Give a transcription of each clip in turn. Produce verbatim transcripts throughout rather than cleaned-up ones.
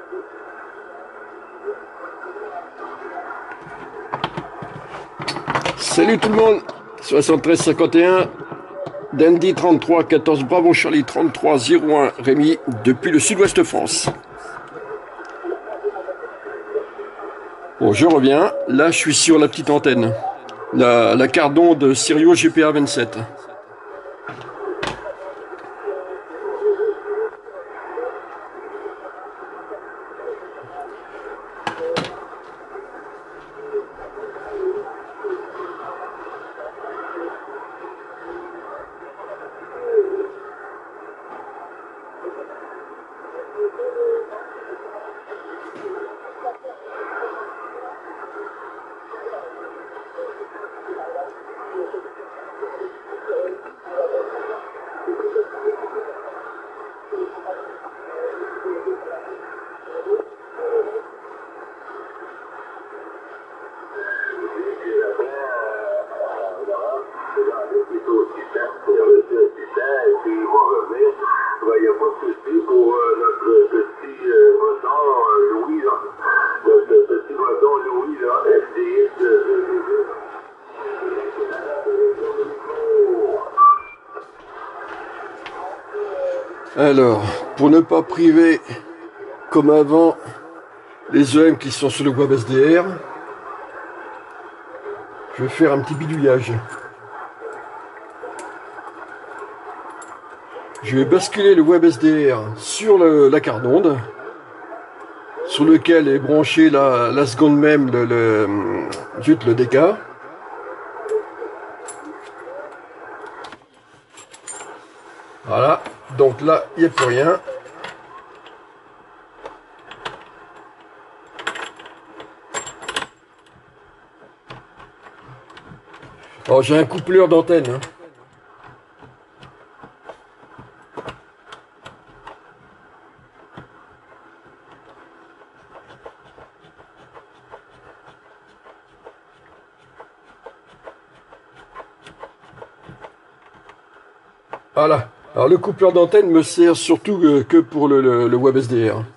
Salut tout le monde, soixante-treize cinquante et un, Dandy trente-trois, quatorze Bravo Charlie trente-trois zéro un, Rémi, depuis le sud-ouest France. Bon, je reviens, là je suis sur la petite antenne, la, la carte d'onde Sirio G P A vingt-sept. Alors, pour ne pas priver, comme avant, les E M qui sont sur le web S D R, je vais faire un petit bidouillage. Je vais basculer le web S D R sur le, la carte d'onde, sur lequel est branché la, la seconde même le, le, juste le D K. Voilà, donc là, il n'y a plus rien. Alors, j'ai un coupleur d'antenne. Hein. Voilà. Alors le coupleur d'antenne me sert surtout que, que pour le, le, le web S D R.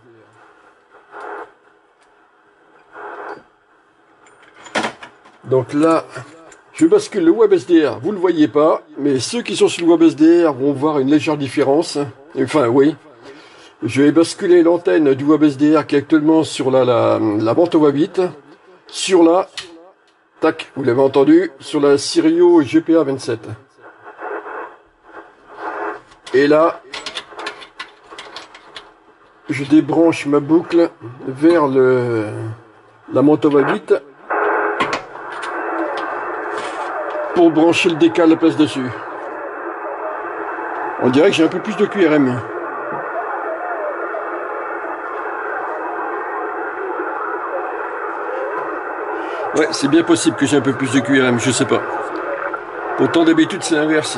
Donc là, je bascule le web S D R. Vous ne le voyez pas, mais ceux qui sont sur le web S D R vont voir une légère différence. Enfin, oui. Je vais basculer l'antenne du web S D R qui est actuellement sur la, la, la Mantova huit sur la, tac, vous l'avez entendu, sur la Sirio G P A vingt-sept. Et là, je débranche ma boucle vers le, la Mantova huit pour brancher le D K à la place dessus. On dirait que j'ai un peu plus de Q R M. Ouais, c'est bien possible que j'ai un peu plus de Q R M, je sais pas. Pourtant d'habitude c'est l'inverse.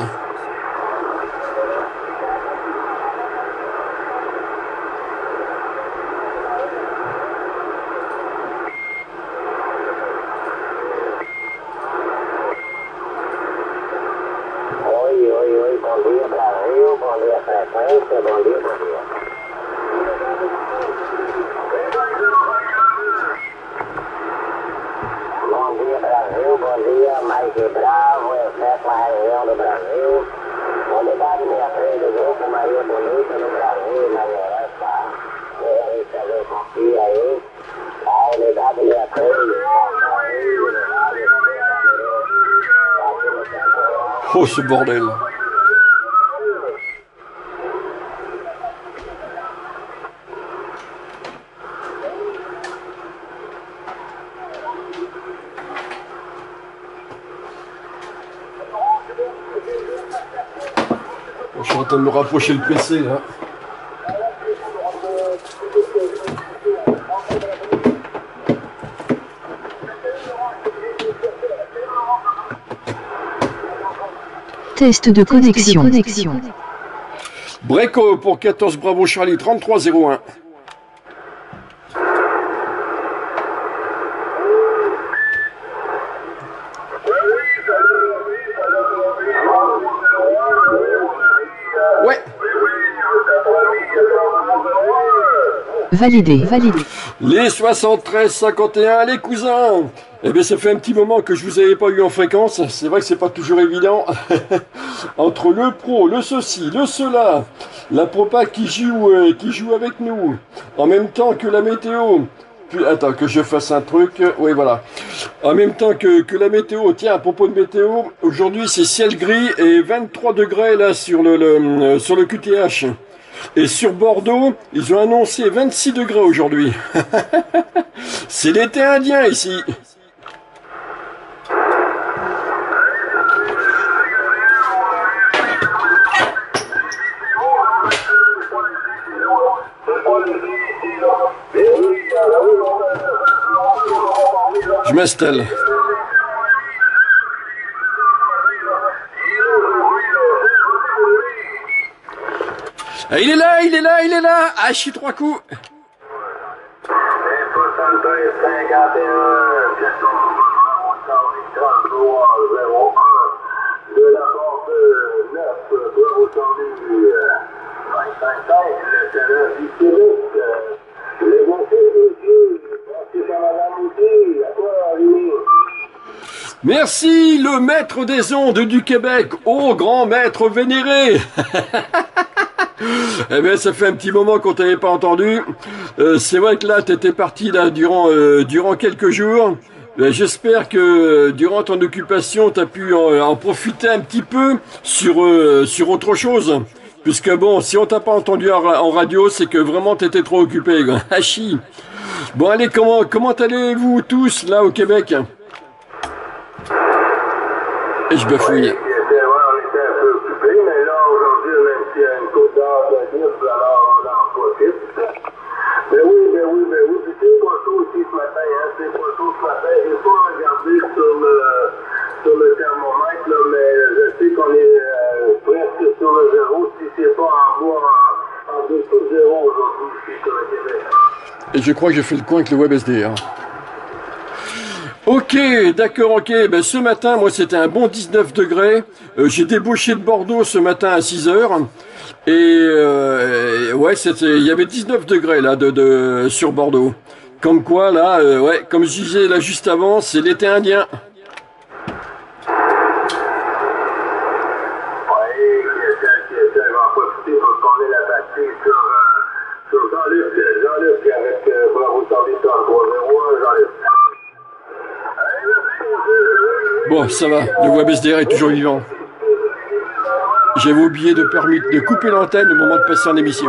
Oh, ce bordel! Je suis en train de me rapprocher le P C là. Test de connexion. connexion. Breco pour quatorze Bravo Charlie trente-trois zéro un. Ouais. Validé, validé. Les soixante-treize cinquante et un, les cousins. Eh bien, ça fait un petit moment que je vous avais pas eu en fréquence. C'est vrai que c'est pas toujours évident. Entre le pro, le ceci, le cela, la propa qui joue, euh, qui joue avec nous, en même temps que la météo. Puis, attends, que je fasse un truc. Oui, voilà. En même temps que, que la météo. Tiens, à propos de météo, aujourd'hui c'est ciel gris et vingt-trois degrés là sur le, le euh, sur le Q T H. Et sur Bordeaux, ils ont annoncé vingt-six degrés aujourd'hui. C'est l'été indien ici. Je m'installe. Ah, il est là, il est là, il est là. Ah, je suis trois coups. Merci, le maître des ondes du Québec, ô grand maître vénéré. Eh bien, ça fait un petit moment qu'on t'avait pas entendu. Euh, c'est vrai que là, t'étais parti là durant euh, durant quelques jours. Ben, j'espère que euh, durant ton occupation, t'as pu en, en profiter un petit peu sur euh, sur autre chose. Puisque bon, si on t'a pas entendu en, en radio, c'est que vraiment t'étais trop occupé. Hachi. Bon, allez, comment comment allez-vous tous là au Québec? Et je bafouille. Ben oui, ben oui, ben oui. Puis c'est pas chaud aussi ce matin, hein. C'est pas chaud ce matin. J'ai pas regardé sur le, sur le thermomètre, là, mais je sais qu'on est euh, presque sur le zéro. Si c'est pas en bas, en, en dessous de zéro aujourd'hui, ici sur le Québec. Et je crois que j'ai fait le coin avec le Web S D R. Ok, d'accord, ok. Ben, ce matin, moi, c'était un bon dix-neuf degrés. Euh, j'ai débauché de Bordeaux ce matin à six heures. Et euh, ouais, c'était, il y avait dix-neuf degrés là de, de sur Bordeaux. Comme quoi là, euh, ouais, comme je disais là juste avant, c'est l'été indien. Bon, ça va, le Web S D R est toujours vivant. J'avais oublié de permettre de couper l'antenne au moment de passer en émission.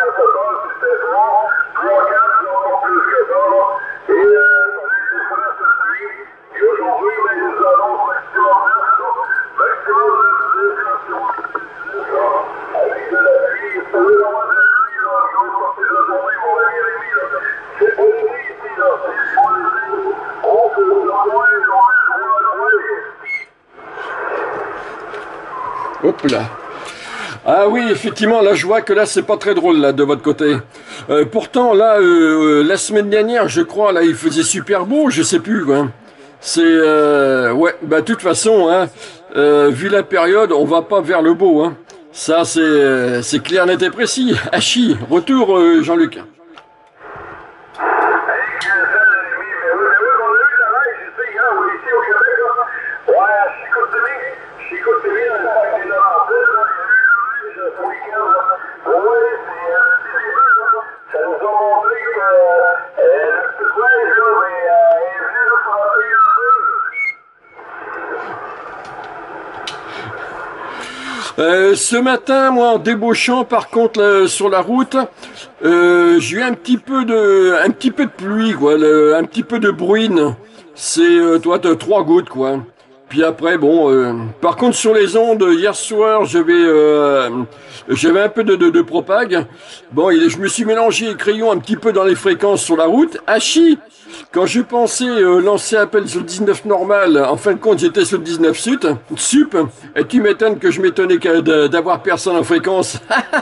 Hop là. Ah oui, effectivement, là je vois que là c'est pas très drôle là de votre côté. Euh, pourtant là, euh, la semaine dernière, je crois, là il faisait super beau, je sais plus quoi. C'est euh, ouais, bah de toute façon, hein, euh, vu la période, on va pas vers le beau, hein. Ça c'est c'est clair, net et précis. Hachi, retour euh, Jean-Luc. Euh, ce matin, moi, en débauchant, par contre, là, sur la route, euh, j'ai eu un petit peu de, un petit peu de pluie, quoi, le, un petit peu de bruine. C'est, euh, toi, t'as trois gouttes, quoi. Puis après, bon, euh, par contre, sur les ondes, hier soir, j'avais, euh, j'avais un peu de, de, de propag. Bon, il, je me suis mélangé les crayons un petit peu dans les fréquences sur la route. Hachi! Quand je pensais euh, lancer appel sur le dix-neuf normal, en fin de compte, j'étais sur le dix-neuf sup, sup, et tu m'étonnes que je m'étonnais d'avoir personne en fréquence.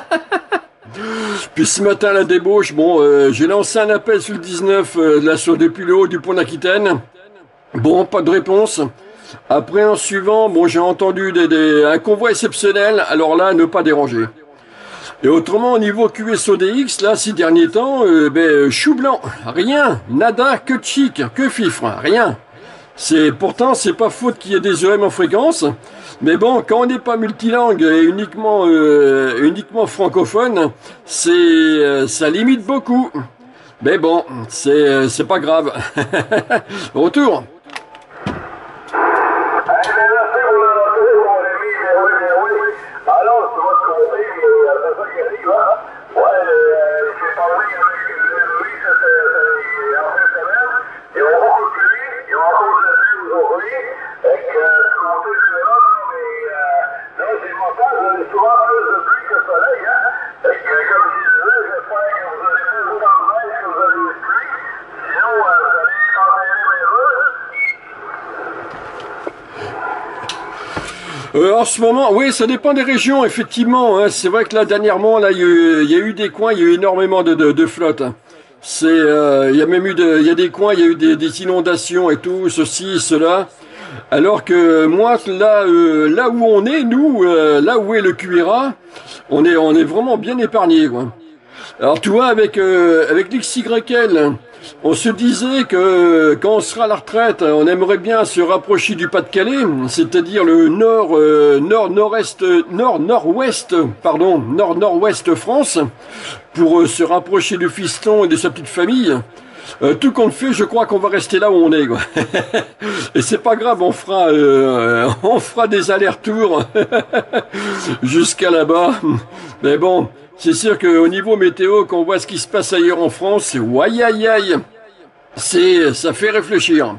Puis ce matin, la débauche, bon, euh, j'ai lancé un appel sur le dix-neuf, euh, là, sur, depuis le haut du pont d'Aquitaine. Bon, pas de réponse. Après, en suivant, bon, j'ai entendu des, des, un convoi exceptionnel, alors là, ne pas déranger. Et autrement, au niveau Q S O D X, là, ces derniers temps, euh, ben, chou blanc, rien, nada, que chic, que fifre, rien. C'est pourtant, c'est pas faute qu'il y ait des E M en fréquence, mais bon, quand on n'est pas multilingue et uniquement euh, uniquement francophone, c'est euh, ça limite beaucoup. Mais bon, c'est c'est pas grave. Retour. Euh, en ce moment, oui, ça dépend des régions, effectivement. Hein. C'est vrai que là, dernièrement, là, il y, a eu, il y a eu des coins, il y a eu énormément de, de, de flotte. Hein. C'est, euh, il y a même eu, de, il y a des coins, il y a eu des, des inondations et tout, ceci, cela. Alors que moi, là, euh, là où on est, nous, euh, là où est le Q R A, on est, on est vraiment bien épargné, quoi. Alors, tu vois, avec euh, avec l'X Y L, on se disait que quand on sera à la retraite, on aimerait bien se rapprocher du Pas-de-Calais, c'est-à-dire le nord, euh, nord, nord-est, nord, nord-ouest, pardon, nord-nord-ouest France, pour euh, se rapprocher du fiston et de sa petite famille. Euh, tout compte fait, je crois qu'on va rester là où on est, quoi. Et c'est pas grave, on fera, euh, on fera des allers-retours jusqu'à là-bas. Mais bon, c'est sûr qu'au niveau météo, quand on voit ce qui se passe ailleurs en France, c'est ouaille aïe aïe. C'est, ça fait réfléchir.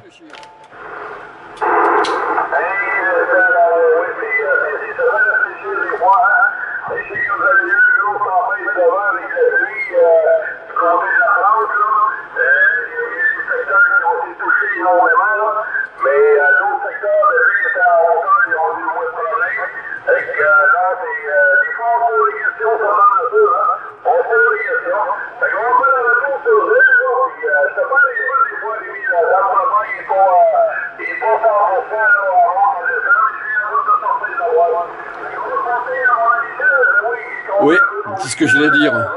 Oui, c'est ce que je voulais dire. Ben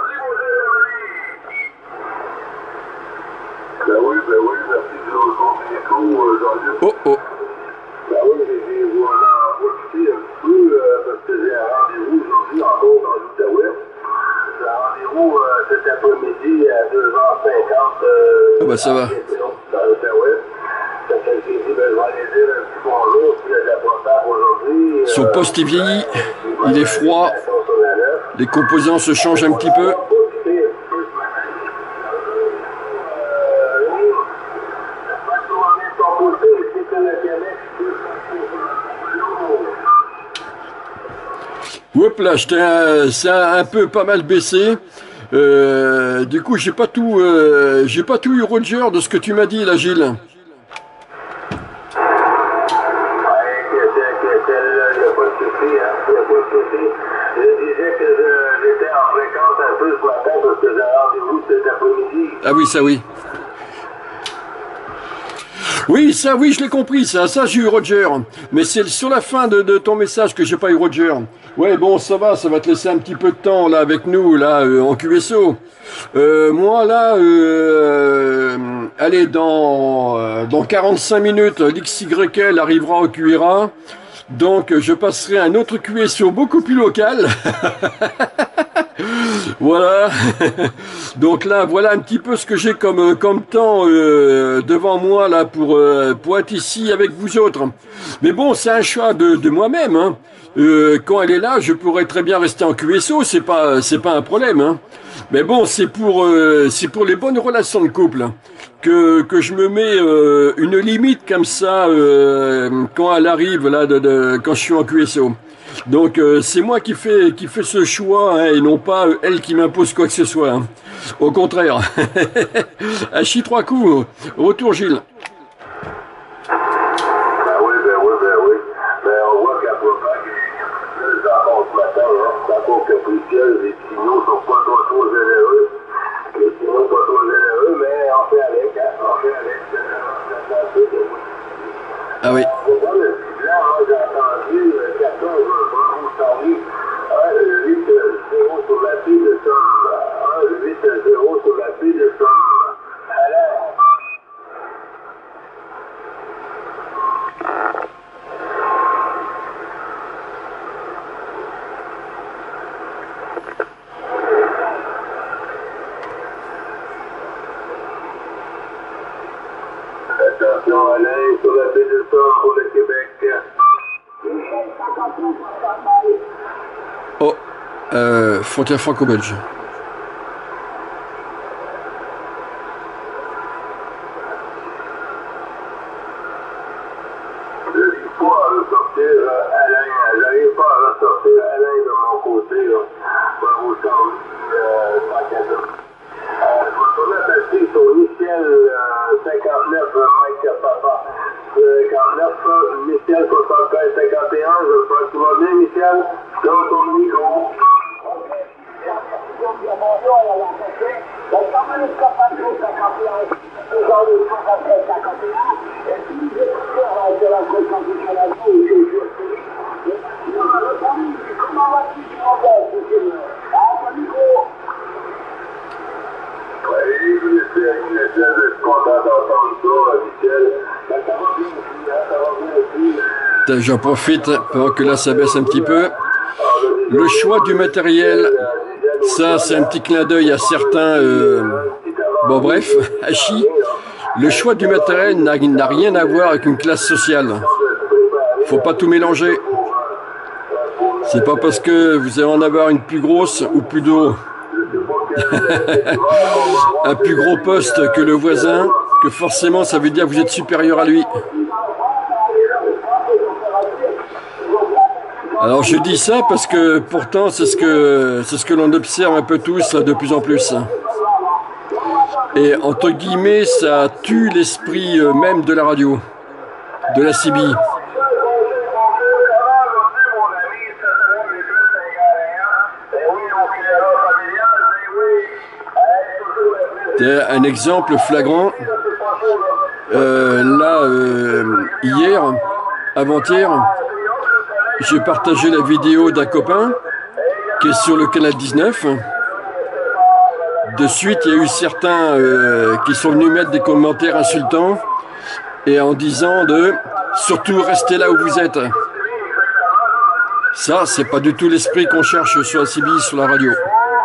oui, ben oui, merci de nous donner l'écho, Jean-Luc. Oh oh. Ben oui, j'ai voilà, profité un petit peu euh, parce que j'ai un rendez-vous aujourd'hui encore dans l'Outaouais. J'ai un rendez-vous euh, cet après-midi à deux heures cinquante. Euh, ah bah ça va. Dans l'Outaouais. Ça fait que j'ai dit, ben je vais aller dire un petit bonjour, puis il y a de la portable aujourd'hui. Son poste est vieilli, il est froid, les composants se changent un petit peu. Oups là, c'est un, un peu pas mal baissé. Euh, du coup, j'ai pas tout, euh, j'ai pas tout eu Roger de ce que tu m'as dit là, Gilles. Ah oui, ça oui. Oui, ça, oui, je l'ai compris, ça, ça j'ai eu Roger. Mais c'est sur la fin de, de ton message que j'ai pas eu Roger. Ouais, bon, ça va, ça va te laisser un petit peu de temps là avec nous là euh, en Q S O. Euh, moi là, euh, allez, dans euh, dans quarante-cinq minutes, l'X Y L arrivera au Q R A. Donc, je passerai à un autre Q S O beaucoup plus local. Voilà. Donc là, voilà un petit peu ce que j'ai comme comme temps euh, devant moi là pour euh, pour être ici avec vous autres. Mais bon, c'est un choix de, de moi-même. Hein. Euh, quand elle est là, je pourrais très bien rester en Q S O. C'est pas c'est pas un problème. Hein. Mais bon, c'est pour euh, c'est pour les bonnes relations de couple que que je me mets euh, une limite comme ça euh, quand elle arrive là de, de quand je suis en Q S O. Donc euh, c'est moi qui fais qui fait ce choix hein, et non pas euh, elle qui m'impose quoi que ce soit. Hein. Au contraire. À chi trois coups. Retour Gilles. Ben oui, ben oui, ben oui. Ben on voit qu'à peu près les enfants ce matin, hein, c'est encore capricieux, les signaux sont pas trop, trop généreux. Les signaux pas trop généreux, mais on fait avec, hein, on fait avec. Ah oui. On voit le petit blanc, hein, j'ai entendu quatorze heures, vous savez, hein, huit zéro sur la euh, frontière franco-belge. J'en profite pendant que là ça baisse un petit peu. Le choix du matériel, ça c'est un petit clin d'œil à certains. Euh, bon bref, Hachi. Le choix du matériel n'a rien à voir avec une classe sociale. Faut pas tout mélanger. C'est pas parce que vous allez en avoir une plus grosse ou plus d'eau, un plus gros poste que le voisin, que forcément ça veut dire que vous êtes supérieur à lui. Alors je dis ça parce que pourtant c'est ce que c'est ce que l'on observe un peu tous de plus en plus. Et entre guillemets ça tue l'esprit même de la radio, de la C B. Un exemple flagrant, euh, là euh, hier, avant-hier, j'ai partagé la vidéo d'un copain qui est sur le canal dix-neuf. De suite, il y a eu certains euh, qui sont venus mettre des commentaires insultants et en disant de surtout restez là où vous êtes. Ça, c'est pas du tout l'esprit qu'on cherche sur la C B, sur la radio.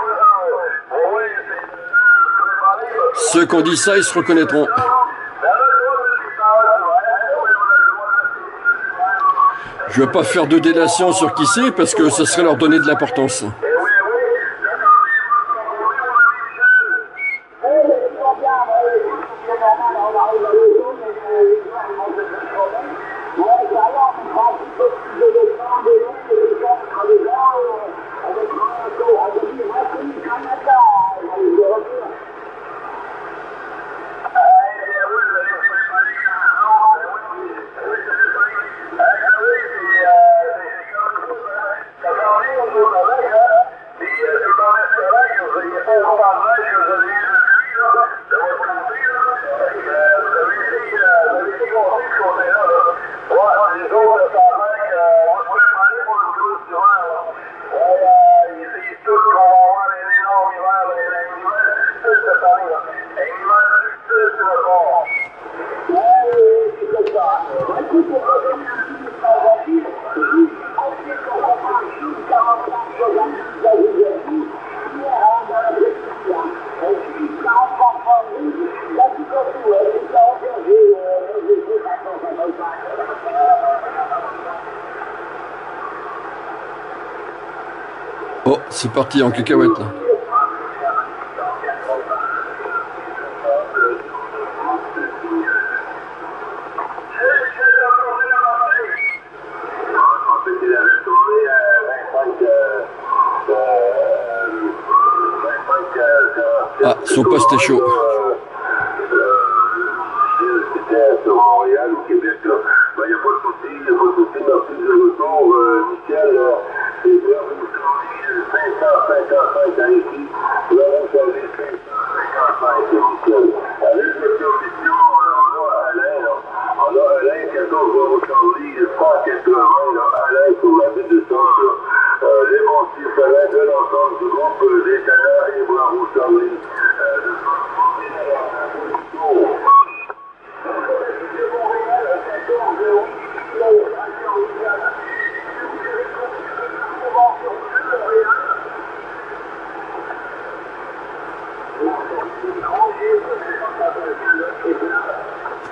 Ceux qui ont dit ça, ils se reconnaîtront. Je ne veux pas faire de délation sur qui c'est, parce que ça serait leur donner de l'importance. Oh, c'est parti en cacahuète là. Ah, son poste est chaud.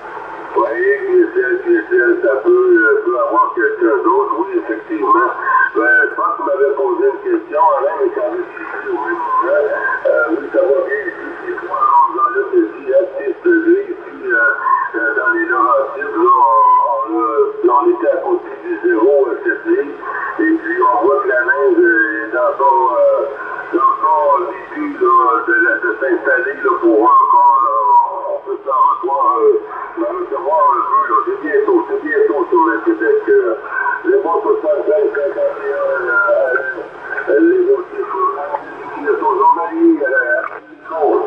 Ça peut, peut avoir quelqu'un d'autre, oui, effectivement. Ben, je pense que vous m'avez posé une question, Alain, mais quand même, je suis au même moment. Euh, oui, ça va bien ici, c'est moi, dans le pays, à six degrés, ici, euh, euh, dans les Laurentides, là, on, on, là, on était à côté du zéro euh, cette nuit, et puis on voit que la neige est dans son, euh, dans son début, là, de, de s'installer, là, pour encore, là, on peut s'en revoir, euh, même se voir un peu, là, c'est bientôt, c'est bientôt sur le Québec, euh, les bons soixante-cinq, cinquante et un, euh, les motifs, qui sont journaliers, euh,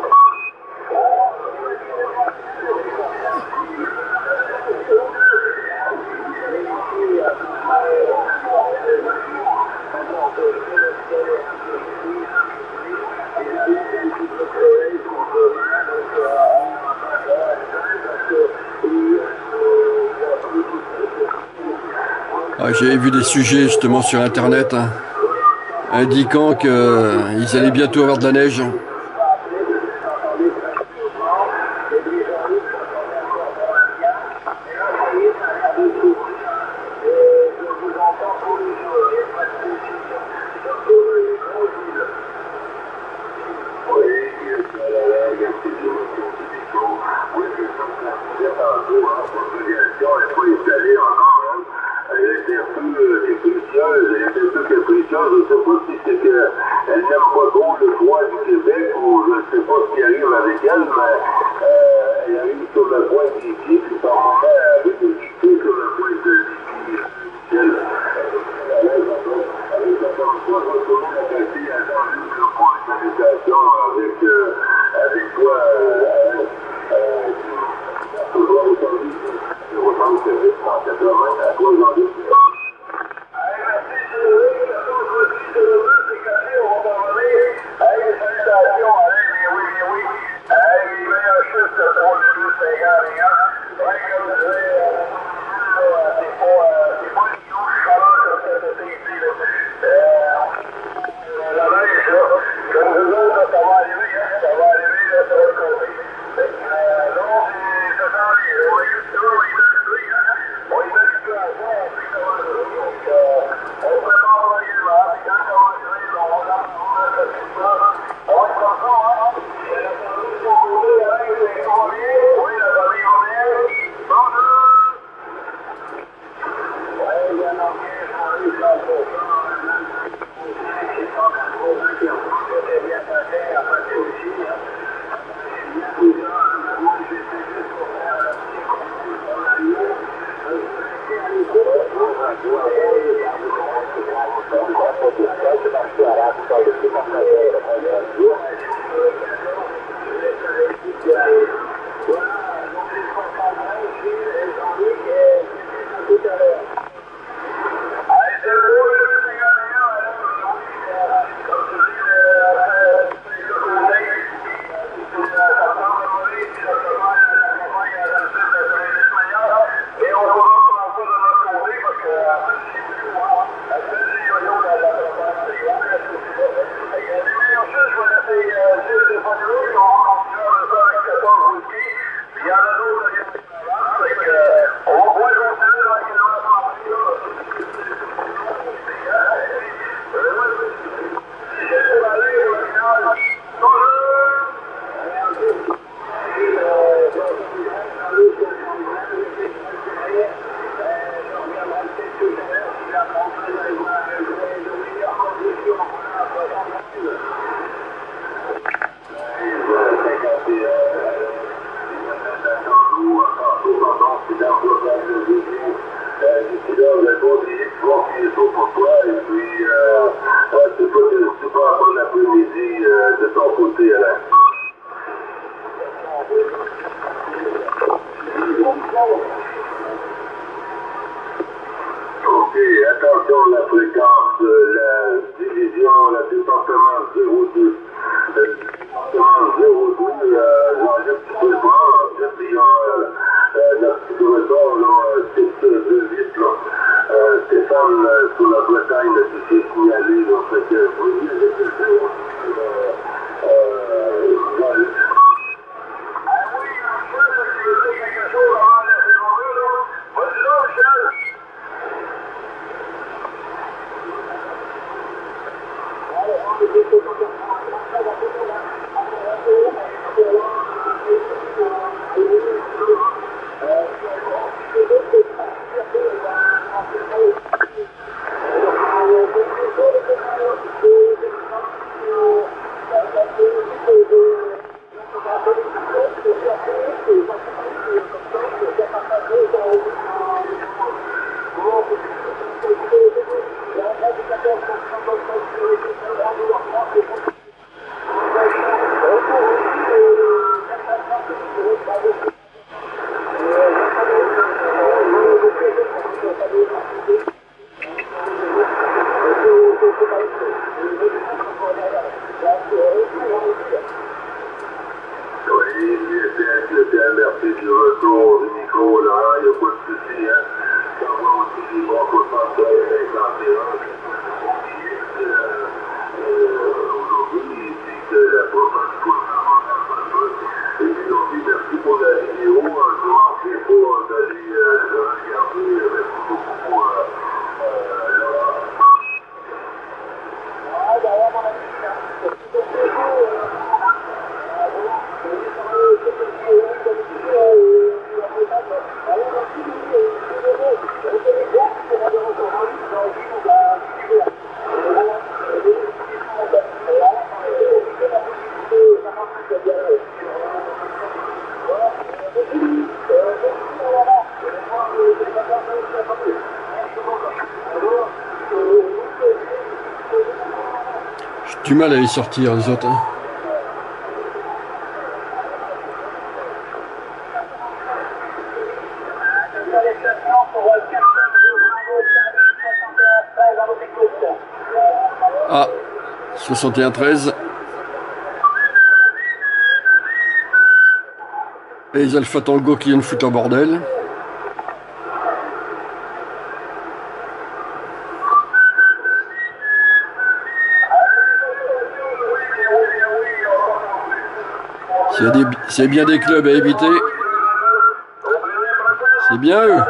Ah, j'avais vu des sujets justement sur internet hein, indiquant qu'ils euh, allaient bientôt avoir de la neige. Comme vous autres, ça va arriver, hein, ça va arriver, là, ça va tomber. J'ai du mal à les sortir, les autres. Hein. Ah, soixante et un treize. Et les Alpha Tango qui viennent foutre un bordel. C'est bien des clubs à éviter. C'est bien eux.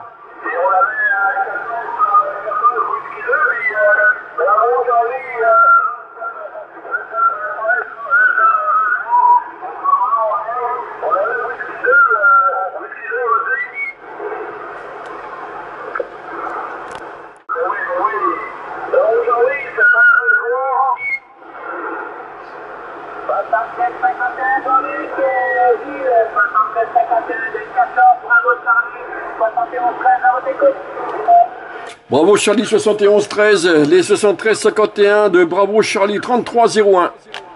Bravo Charlie soixante et onze treize, les soixante-treize cinquante et un de Bravo Charlie trente-trois zéro un.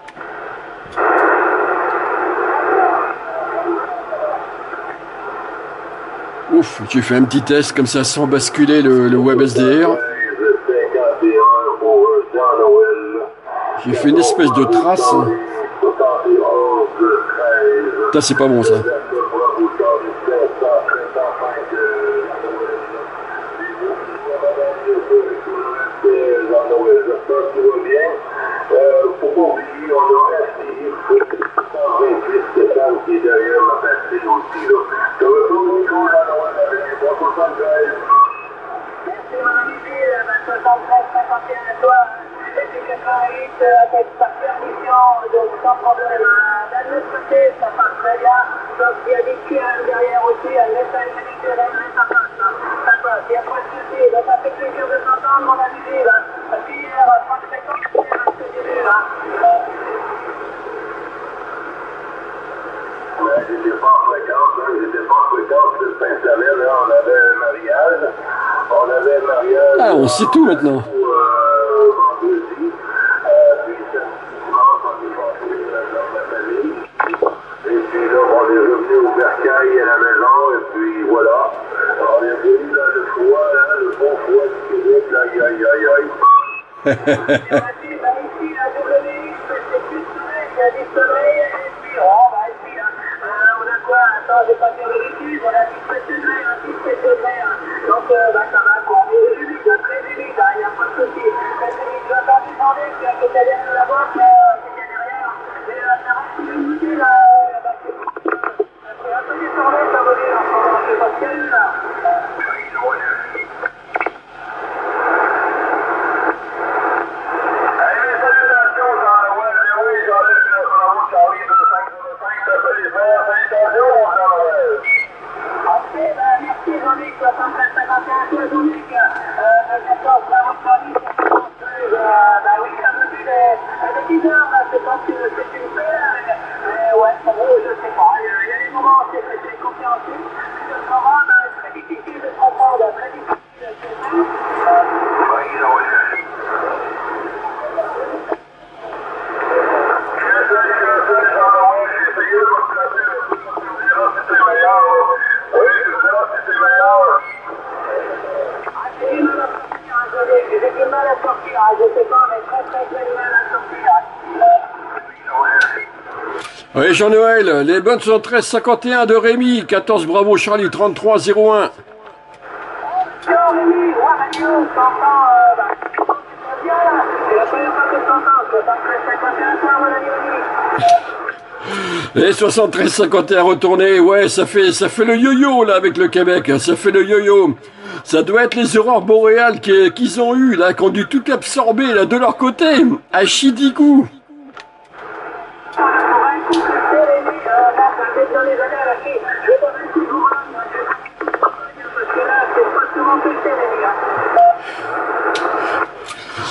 Ouf, j'ai fait un petit test comme ça sans basculer le, le WebSDR. J'ai fait une espèce de trace. Ça c'est pas bon ça. Ah, on sait tout maintenant. Oui, Jean-Noël, les bonnes sont treize cinquante et un de Rémi, quatorze Bravo Charlie trente-trois zéro un. Et soixante-treize cinquante et un retourné, ouais, ça fait, ça fait le yo-yo là avec le Québec, ça fait le yo-yo. Ça doit être les aurores boréales qu'ils ont eu là, qui ont dû tout absorber là de leur côté, à Chidigou.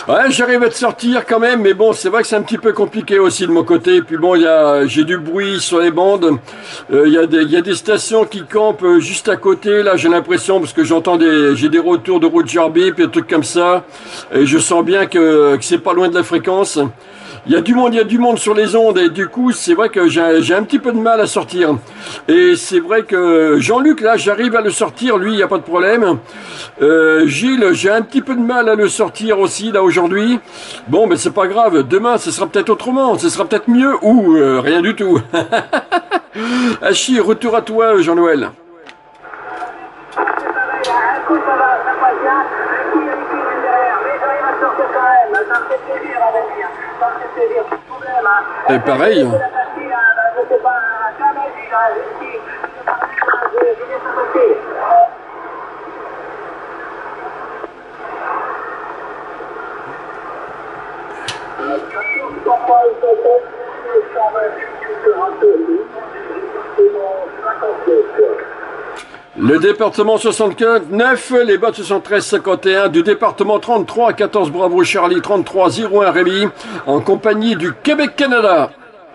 Ouais, j'arrive à te sortir quand même, mais bon, c'est vrai que c'est un petit peu compliqué aussi de mon côté. Puis bon, il y a, j'ai du bruit sur les bandes. Euh, Il y a des, il y a des stations qui campent euh, juste à côté. Là, j'ai l'impression parce que j'entends des, j'ai des retours de route Jarby, puis des trucs comme ça. Et je sens bien que, que c'est pas loin de la fréquence. Il y a du monde, il y a du monde sur les ondes et du coup, c'est vrai que j'ai j'ai un petit peu de mal à sortir. Et c'est vrai que Jean-Luc, là, j'arrive à le sortir, lui, il n'y a pas de problème. Euh, Gilles, j'ai un petit peu de mal à le sortir aussi, là, aujourd'hui. Bon, mais c'est pas grave, demain, ce sera peut-être autrement, ce sera peut-être mieux ou euh, rien du tout. Hachi, retour à toi, Jean-Noël. Et pareil. Le département soixante-neuf, les bottes soixante-treize cinquante et un du département trente-trois quatorze Bravo Charlie trente-trois zéro un Rémi en compagnie du Québec-Canada.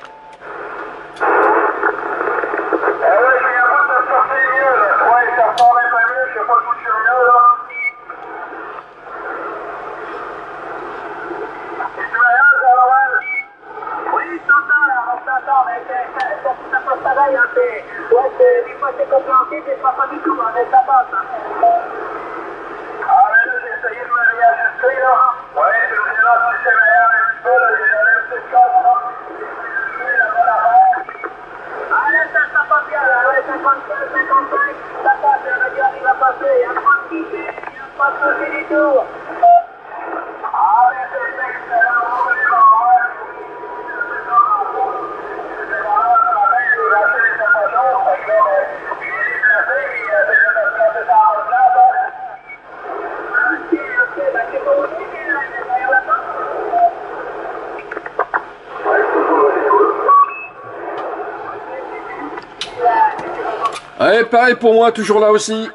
Ouais, pareil pour moi, toujours là aussi.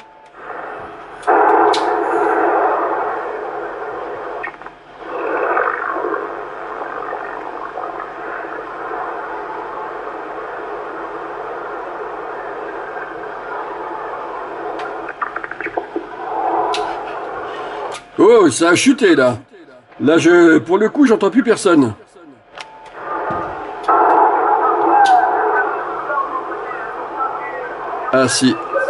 Oh, ça a chuté là. Là, je, pour le coup, j'entends plus personne. Ah si.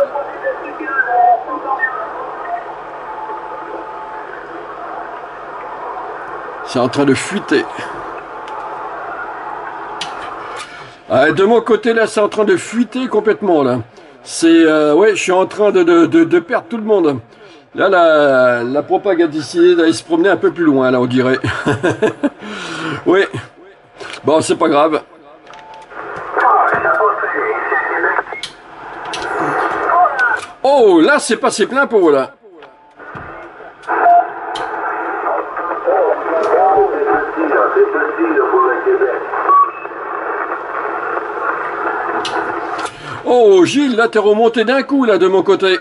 C'est en train de fuiter. Ah, de mon côté là, c'est en train de fuiter complètement là. C'est euh, ouais, je suis en train de, de, de, de perdre tout le monde. Là, la, la propagande ici, là, il se promenait un peu plus loin là, on dirait. Oui. Bon, c'est pas grave. Oh, là, c'est passé plein pot, là. Oh, Gilles, là, t'es remonté d'un coup, là, de mon côté.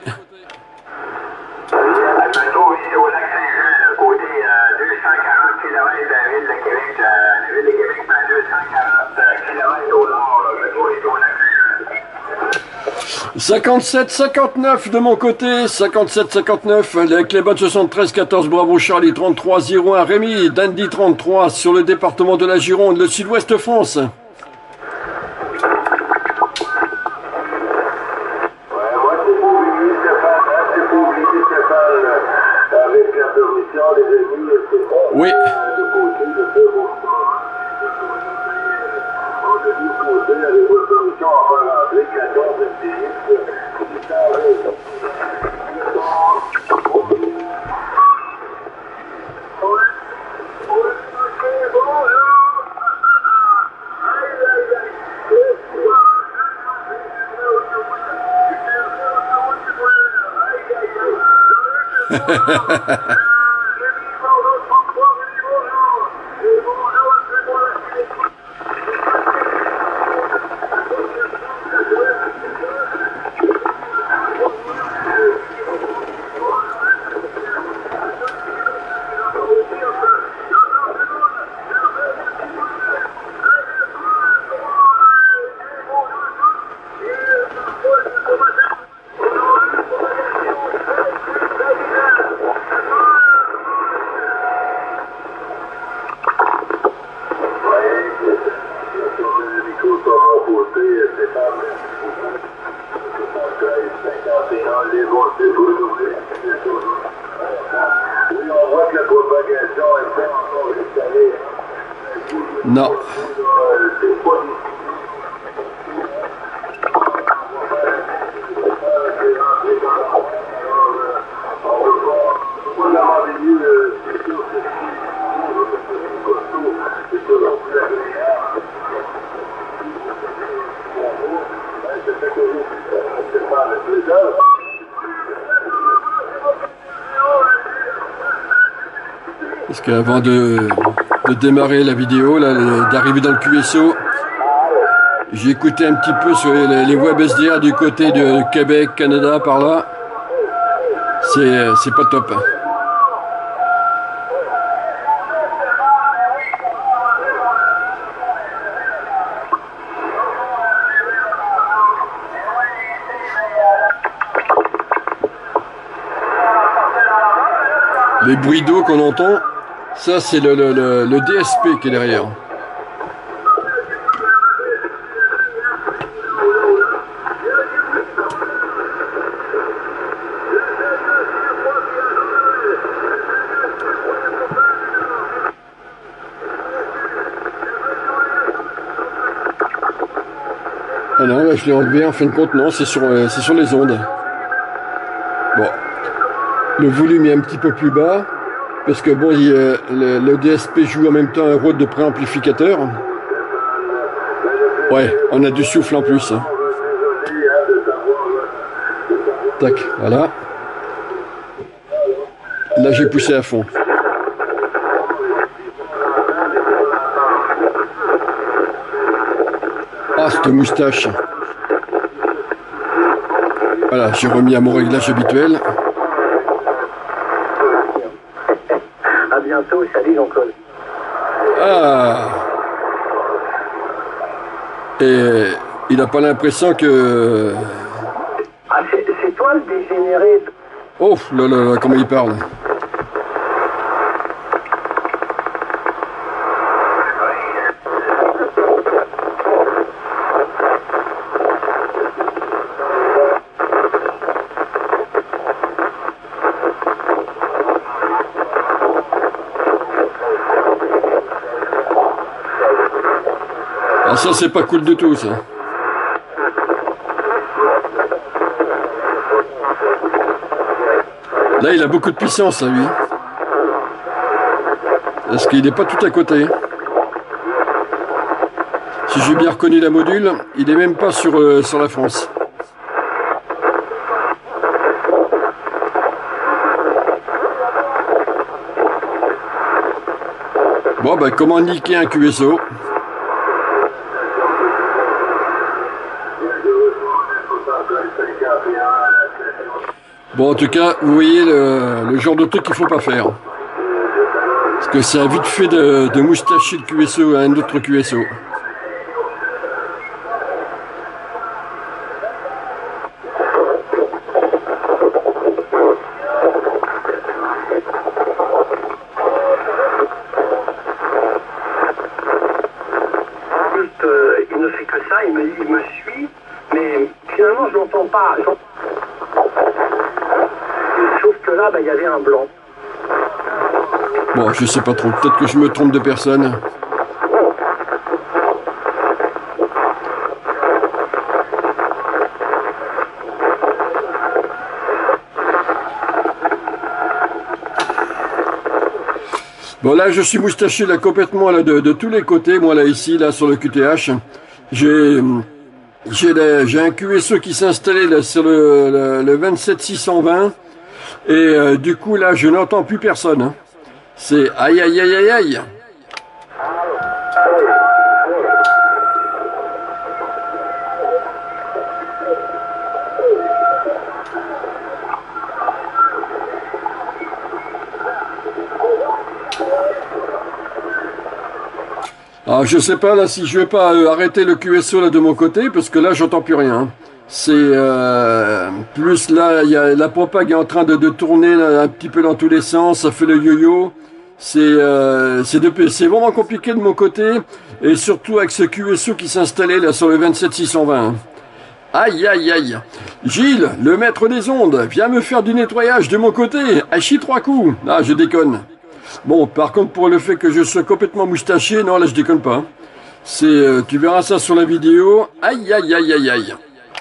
cinquante-sept cinquante-neuf de mon côté, cinquante-sept cinquante-neuf avec les bottes soixante-treize quatorze Bravo Charlie trente-trois zéro un Rémi, Dandy trente-trois sur le département de la Gironde, le Sud-Ouest France. Oui. côté, c'est pas cinquante et un, les bons sites renouvelés. Oui, on voit que la propagation est pas encore installée. Non. C'est pas Parce qu'avant de, de démarrer la vidéo, là, d'arriver dans le Q S O, j'ai écouté un petit peu sur les, les web S D R du côté de Québec, Canada, par là. C'est c'est pas top. Les bruits d'eau qu'on entend, ça c'est le, le, le, le D S P qui est derrière. Ah non, là je l'ai enlevé en fin de compte, non, c'est sur, euh, c'est sur les ondes. Bon. Le volume est un petit peu plus bas, parce que bon, il, euh, le, le D S P joue en même temps un rôle de préamplificateur. Ouais, on a du souffle en plus. Hein. Tac, voilà. Là, j'ai poussé à fond. Ah, cette moustache. Voilà, j'ai remis à mon réglage habituel. À bientôt, salut Jean-Claude. Ah. Et il n'a pas l'impression que... Ah, c'est c'est toi le dégénéré. Oh là là là, comment il parle. Ah, ça c'est pas cool du tout ça. Là il a beaucoup de puissance à lui. Parce qu'il n'est pas tout à côté. Si j'ai bien reconnu la module, il n'est même pas sur, euh, sur la France. Bon bah comment niquer un Q S O? Bon, en tout cas, vous voyez le, le genre de truc qu'il faut pas faire. Parce que ça a vite fait de, de moustacher le Q S O à un autre Q S O. Euh, il ne fait que ça, il me, il me suit, mais finalement je l'entends pas. Sauf que là, bah, il y avait un blanc. Bon, je sais pas trop. Peut-être que je me trompe de personne. Bon, là, je suis moustaché là complètement là, de, de tous les côtés. Moi, là, ici, là, sur le Q T H, j'ai j'ai un Q S O qui s'est installé là, sur le, le, le vingt-sept six cent vingt. Et euh, du coup, là, je n'entends plus personne. Hein. C'est aïe, aïe, aïe, aïe, aïe. Alors, je sais pas là si je vais pas euh, arrêter le Q S O là de mon côté, parce que là, j'entends plus rien. C'est euh, plus là, il y a la propague est en train de, de tourner là, un petit peu dans tous les sens, ça fait le yo-yo. C'est euh, c'est de- c'est vraiment compliqué de mon côté, et surtout avec ce Q S O qui s'installait là sur le vingt-sept six cent vingt. Aïe, aïe, aïe. Gilles, le maître des ondes, viens me faire du nettoyage de mon côté. Hachi trois coups. Ah, je déconne. Bon, par contre, pour le fait que je sois complètement moustaché, non, là, je déconne pas. C'est, euh, tu verras ça sur la vidéo. Aïe, aïe, aïe, aïe, aïe.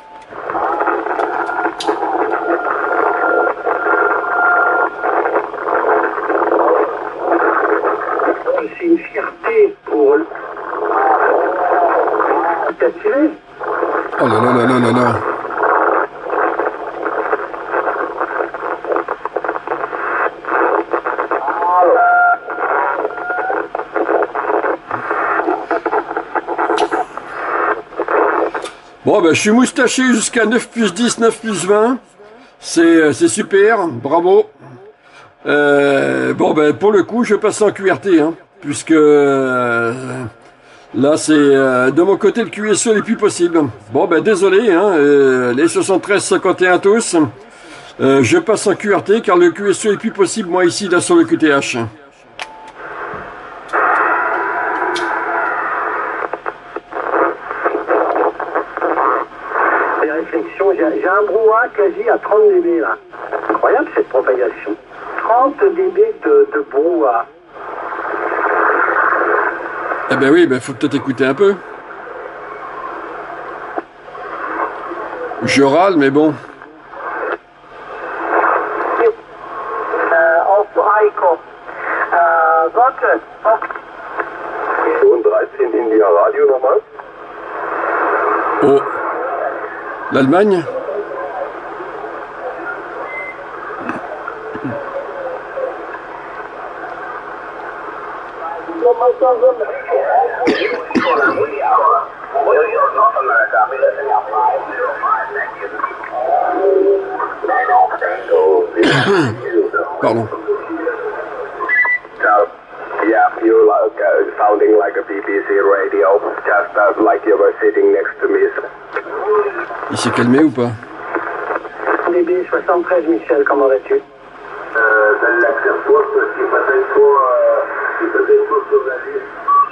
C'est une fierté pour le... T'as tiré? Oh là là là là là là. Bon, ben, je suis moustaché jusqu'à neuf plus dix, neuf plus vingt. C'est, c'est super, bravo. Euh, bon, ben, pour le coup, je passe en Q R T, hein, puisque euh, là, c'est euh, de mon côté, le Q S O n'est plus possible. Bon, ben, désolé, hein, euh, les soixante-treize cinquante et un tous, euh, je passe en Q R T, car le Q S O est plus possible, moi, ici, là, sur le Q T H. J'ai un brouhaha quasi à trente décibels là. Incroyable cette propagation. trente décibels de, de brouhaha. Eh ben oui, ben faut peut-être écouter un peu. Je râle, mais bon. Euh, auf Heiko. Euh, warte. dreizehn India Radio nochmal. Oh. L'Allemagne? Pardon. Yeah, you're like, uh, sounding like a B B C radio, just uh, like you were sitting next to me. Il s'est calmé ou pas? B B soixante-treize, Michel, comment vas-tu? Euh, ça l'accepte pas, parce qu'il faisait pas, euh, il faisait pas sur la liste.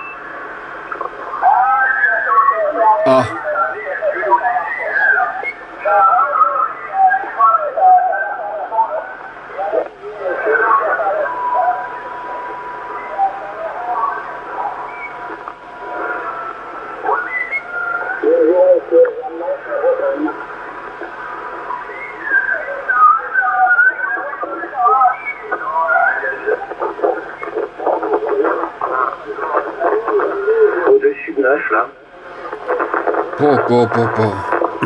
Ah. Au-dessus de neuf, là. Po, po, po, po.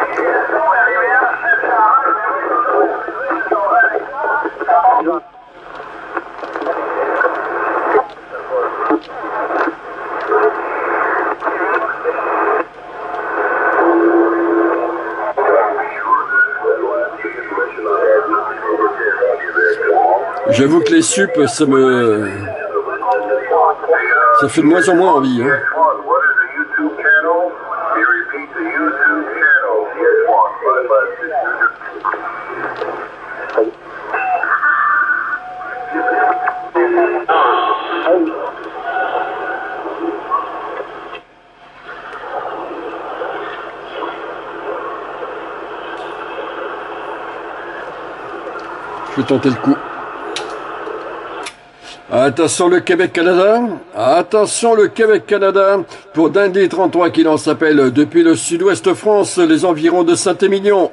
J'avoue que les sup, ça me... ça fait de moins en moins envie, hein. Je vais tenter le coup. Attention le Québec-Canada. Attention le Québec-Canada. Pour Dundee trente-trois qui l'en s'appelle depuis le sud-ouest France, les environs de Saint-Émilion.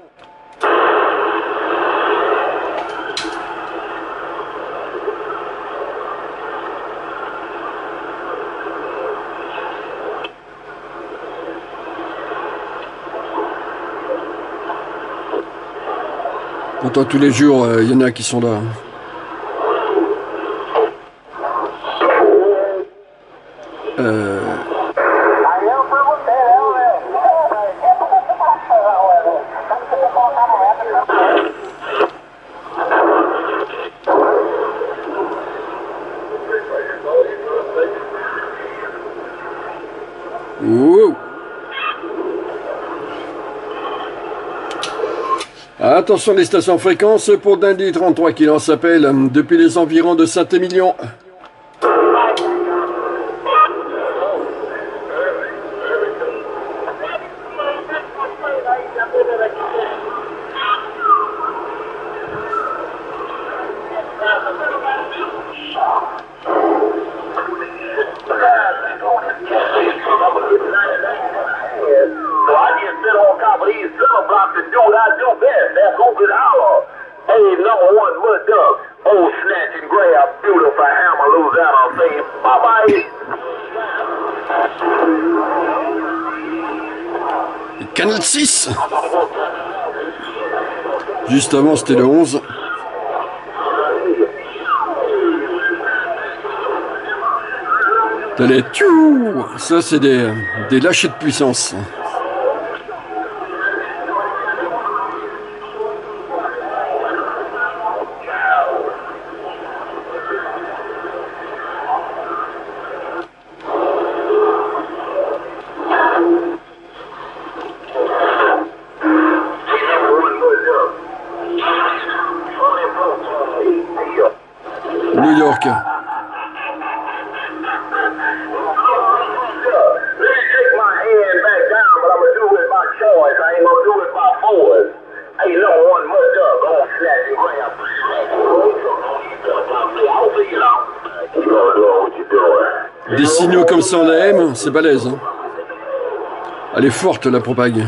Pourtant tous les jours, il euh, y en a qui sont là. Euh... Ouh. Attention les stations fréquences pour Dundee trente-trois qui lance appel depuis les environs de Saint-Émilion. Canal six. Juste avant c'était le onze. Allez, tchou. Ça c'est des, des lâchers de puissance. New York. Des signaux comme ça en A M, c'est balèze. Hein. Elle est forte la propague.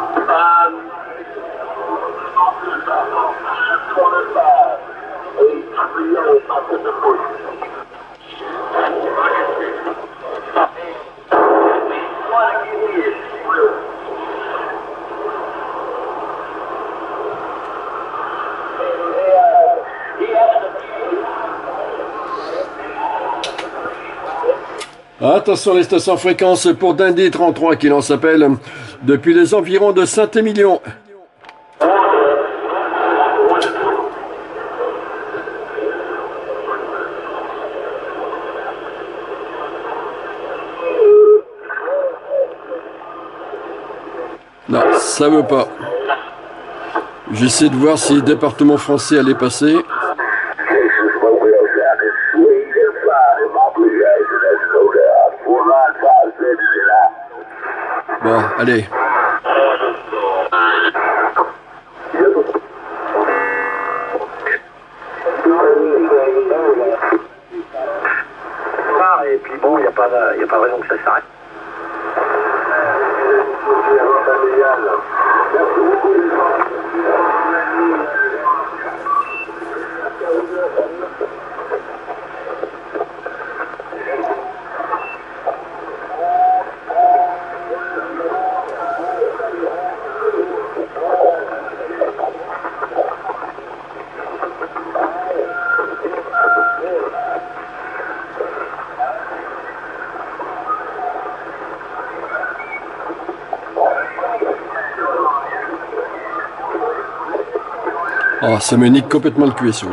Attention les stations fréquences pour Dundee trente-trois qui lance appel depuis les environs de Saint-Émilion. Non, ça veut pas. J'essaie de voir si le département français allait passer. Bon, allez. Et puis bon, il n'y a pas de raison que ça s'arrête. Oh, ça me nique complètement le cul, ça.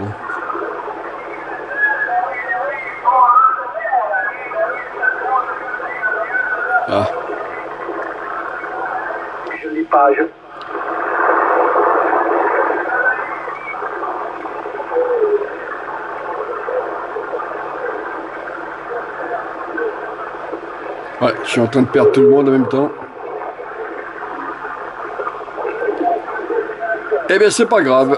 Ah. Je dis pas, je... Ouais, je suis en train de perdre tout le monde en même temps. Eh bien, c'est pas grave.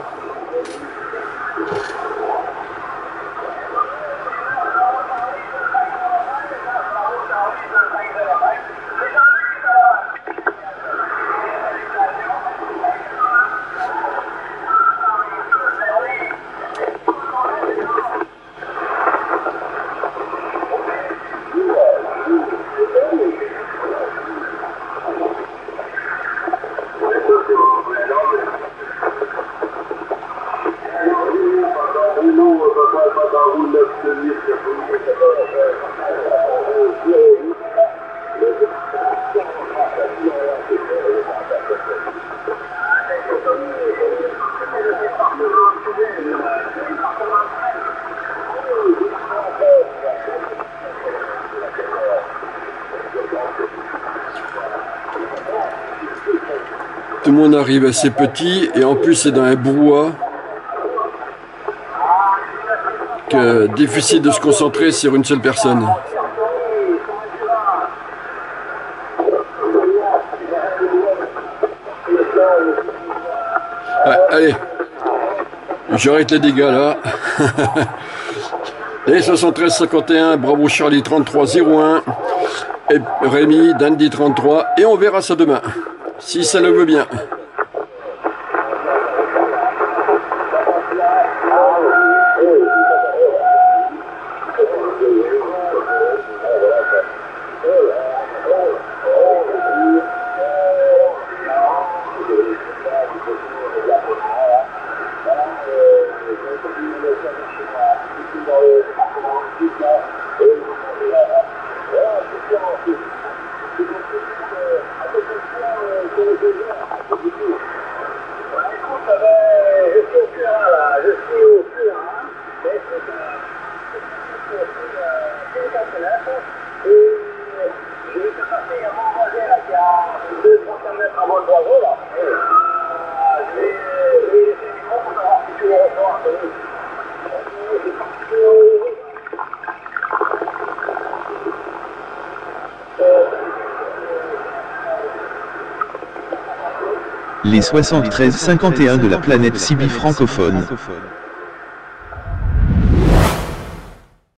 Tout le monde arrive assez petit et en plus c'est dans un brouhaha que difficile de se concentrer sur une seule personne. Ouais, allez, j'arrête les dégâts là. Et soixante-treize cinquante et un, Bravo Charlie trente-trois zéro un, et Rémi, Dandy trente-trois, et on verra ça demain, si ça le veut bien. Les soixante-treize cinquante et un de la planète Sibi francophone.